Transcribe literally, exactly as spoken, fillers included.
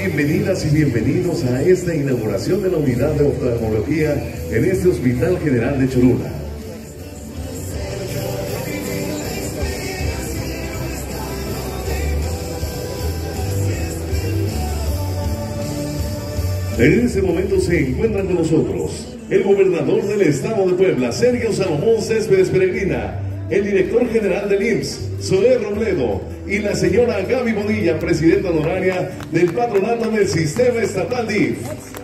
Bienvenidas y bienvenidos a esta inauguración de la unidad de oftalmología en este Hospital General de Cholula. En este momento se encuentran con nosotros el gobernador del estado de Puebla, Sergio Salomón Céspedes Peregrina, el director general del I M S S, Zoé Robledo, y la señora Gaby Bonilla, presidenta honoraria del patronato del Sistema Estatal D I F.